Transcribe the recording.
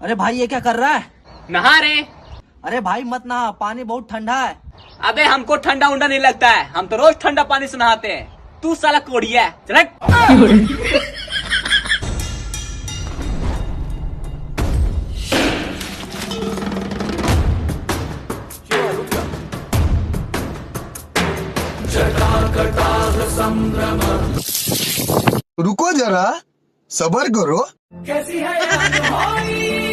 अरे भाई ये क्या कर रहा है? नहा रहे। अरे भाई मत नहा, पानी बहुत ठंडा है। अबे हमको ठंडा उंडा नहीं लगता है, हम तो रोज ठंडा पानी से नहाते हैं। तू साला कोड़िया है, चल हट। रुको जरा, सबर करो। कैसी है